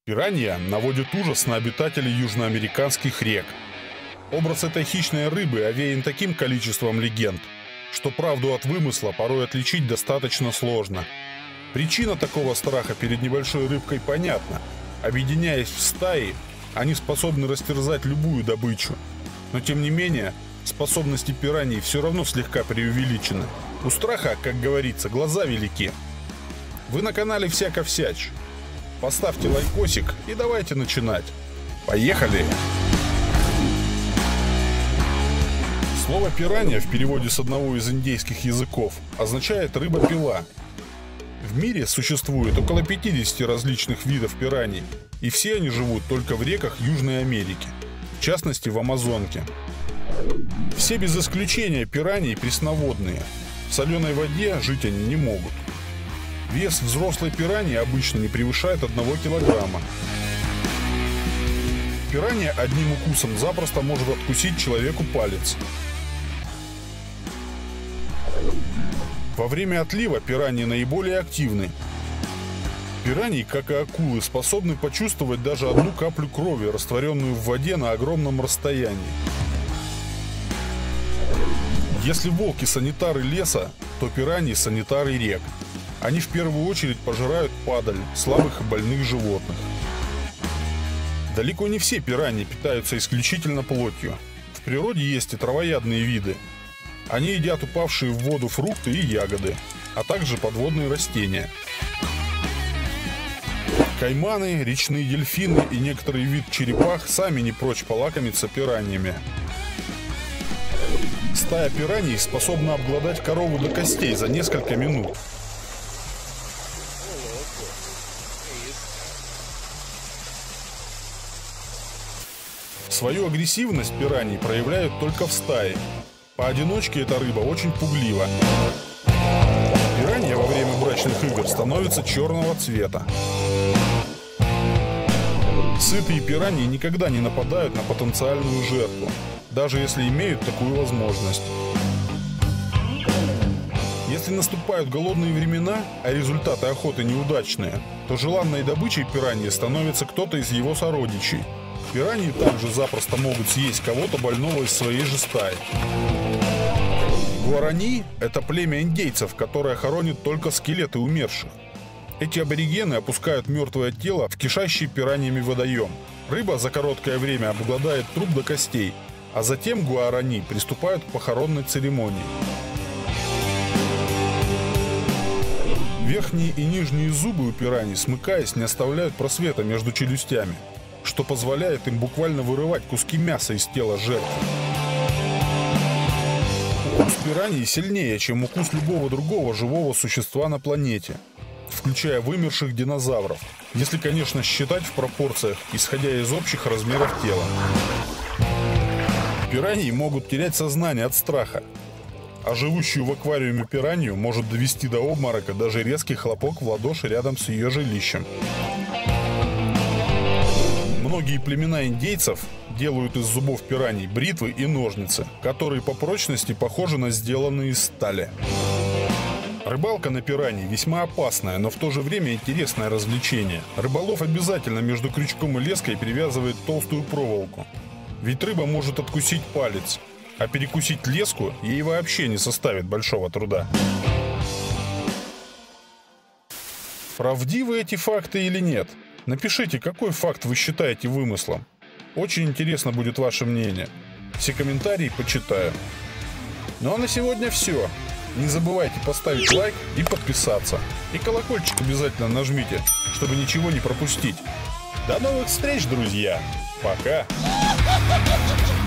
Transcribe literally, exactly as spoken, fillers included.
Пиранья наводит ужас на обитателей южноамериканских рек. Образ этой хищной рыбы овеян таким количеством легенд, что правду от вымысла порой отличить достаточно сложно. Причина такого страха перед небольшой рыбкой понятна. Объединяясь в стаи, они способны растерзать любую добычу. Но тем не менее, способности пираний все равно слегка преувеличены. У страха, как говорится, глаза велики. Вы на канале Всяко Всяч. Поставьте лайкосик и давайте начинать. Поехали! Слово «пиранья» в переводе с одного из индейских языков означает «рыба-пила». В мире существует около пятидесяти различных видов пираний, и все они живут только в реках Южной Америки, в частности в Амазонке. Все без исключения пираньи пресноводные. В соленой воде жить они не могут. Вес взрослой пираньи обычно не превышает одного килограмма. Пиранья одним укусом запросто может откусить человеку палец. Во время отлива пираньи наиболее активны. Пираньи, как и акулы, способны почувствовать даже одну каплю крови, растворенную в воде на огромном расстоянии. Если волки санитары леса, то пираньи санитары рек. Они в первую очередь пожирают падаль, слабых и больных животных. Далеко не все пираньи питаются исключительно плотью. В природе есть и травоядные виды. Они едят упавшие в воду фрукты и ягоды, а также подводные растения. Кайманы, речные дельфины и некоторый вид черепах сами не прочь полакомиться пираньями. Стая пираний способна обглодать корову до костей за несколько минут. Свою агрессивность пираний проявляют только в стае. Поодиночке эта рыба очень пуглива. Пиранья во время брачных игр становятся черного цвета. Сытые пираньи никогда не нападают на потенциальную жертву, даже если имеют такую возможность. Если наступают голодные времена, а результаты охоты неудачные, то желанной добычей пираньи становится кто-то из его сородичей. Пираньи также запросто могут съесть кого-то больного из своей же стаи. Гуарани – это племя индейцев, которое хоронит только скелеты умерших. Эти аборигены опускают мертвое тело в кишащий пираньями водоем. Рыба за короткое время обгладает труп до костей, а затем гуарани приступают к похоронной церемонии. Верхние и нижние зубы у пираний, смыкаясь, не оставляют просвета между челюстями, что позволяет им буквально вырывать куски мяса из тела жертвы. Укус пираньи сильнее, чем укус любого другого живого существа на планете, включая вымерших динозавров, если, конечно, считать в пропорциях, исходя из общих размеров тела. Пираньи могут терять сознание от страха, а живущую в аквариуме пиранью может довести до обморока даже резкий хлопок в ладоши рядом с ее жилищем. Многие племена индейцев делают из зубов пираний бритвы и ножницы, которые по прочности похожи на сделанные из стали. Рыбалка на пираньи весьма опасное, но в то же время интересное развлечение. Рыболов обязательно между крючком и леской привязывает толстую проволоку. Ведь рыба может откусить палец, а перекусить леску ей вообще не составит большого труда. Правдивы эти факты или нет? Напишите, какой факт вы считаете вымыслом. Очень интересно будет ваше мнение. Все комментарии почитаю. Ну а на сегодня все. Не забывайте поставить лайк и подписаться. И колокольчик обязательно нажмите, чтобы ничего не пропустить. До новых встреч, друзья! Пока!